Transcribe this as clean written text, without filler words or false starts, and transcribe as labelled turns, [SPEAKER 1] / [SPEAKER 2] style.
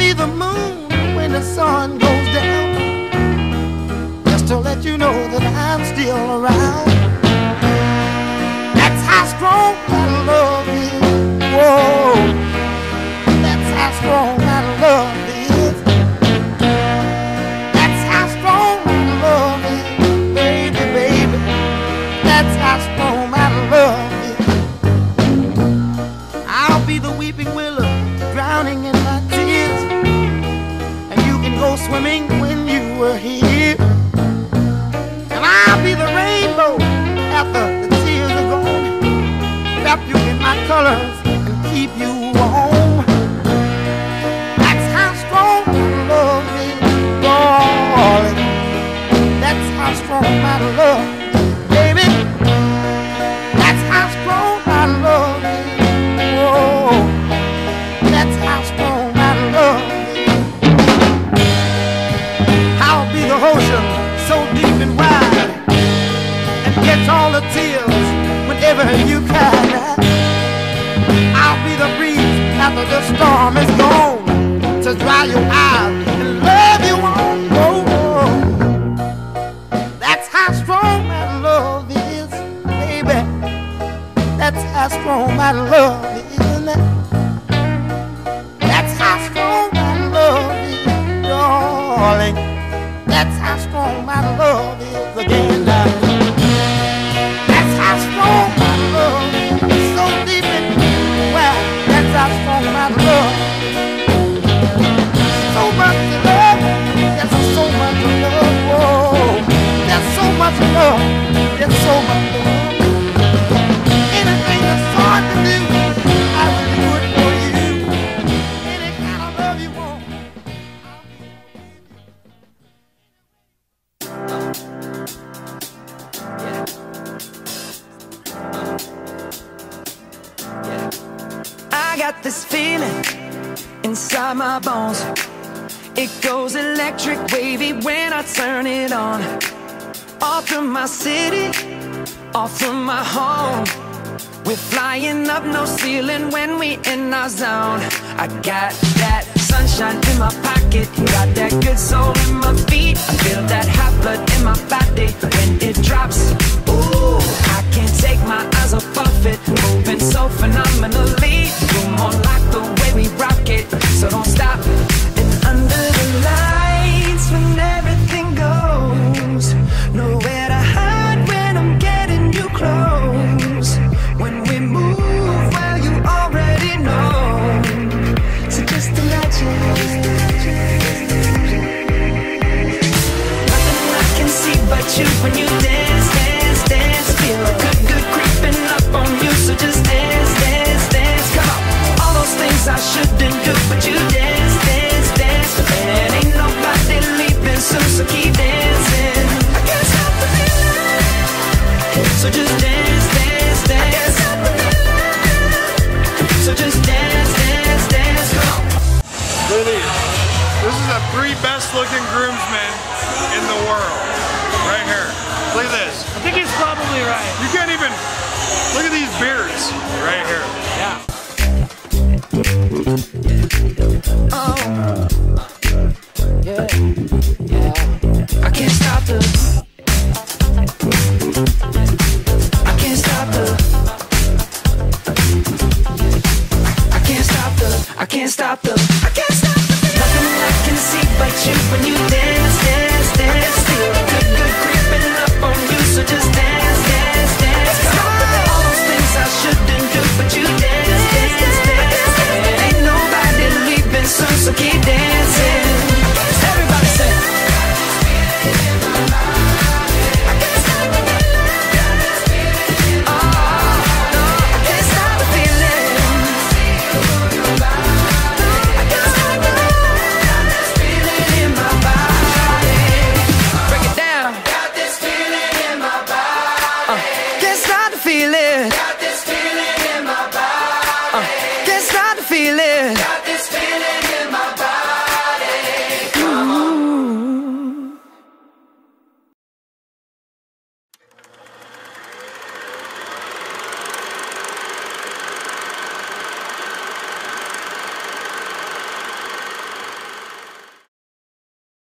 [SPEAKER 1] be the moon when the sun goes down, just to let you know that I'm still around. That's how strong my love is. Whoa, that's how strong my love is. That's how strong my love is, baby, baby. That's how strong my love is. I'll be the weeping willow, drowning in my tears, and you can go swimming when you were here. And I'll be the rainbow after the tears are gone, wrap you in my colors and keep you warm. That's how strong my love is, darling. That's how strong my love is, baby. That's how strong my love is. Whoa, that's how strong my love is. I'll be the ocean so deep and wide, and catch all the tears whenever you cry. I'll be the breeze after the storm is gone, to dry your eyes and love you on. Oh, that's how strong my love is, baby. That's how strong my love is. That's how strong my love is, darling. That's how strong my love is again. That's how strong my love is, so deep and wide. That's how strong my love is. So much love, there's so much love. Whoa, there's so much love, there's so much love. Anything that's hard to do, I will do it for you. Any kind of love you want, I'll give
[SPEAKER 2] I got this feeling inside my bones. It goes electric wavy when I turn it on. Off from my city, off from my home. We're flying up, no ceiling when we in our zone. I got that sunshine in my pocket, got that good soul in my feet. I feel that hot blood in my body when it drops. Ooh, I can't take my eyes off of it, moving so phenomenally. You're more like the way we rock it, so don't stop. And under the lights when everything goes, nowhere to hide when I'm getting you close. When we move, well, you already know. So just imagine. Nothing I can see but you when you dance, dance, dance. Feel a good, good creeping up on you. So just dance, dance, dance. Come on. All those things I shouldn't do, but you dance, dance, dance. And ain't nobody leaving soon, so keep dancing. I can't stop the feeling. So just dance, dance, dance. I can't stop the feeling. So just dance, dance, dance. Come on.
[SPEAKER 3] Look at these. This is the 3 best looking groomsmen in the world. Right here. Look at this.
[SPEAKER 4] I think he's probably right.
[SPEAKER 3] You can't even look at these beards right here.
[SPEAKER 4] Yeah.
[SPEAKER 2] Oh, yeah, yeah. I can't stop the. I can't stop the. I can't stop the. I can't stop the. I can't stop the. Nothing I can see but you when you dance, dance, dance. Feel good, good creeping up on you, so just dance.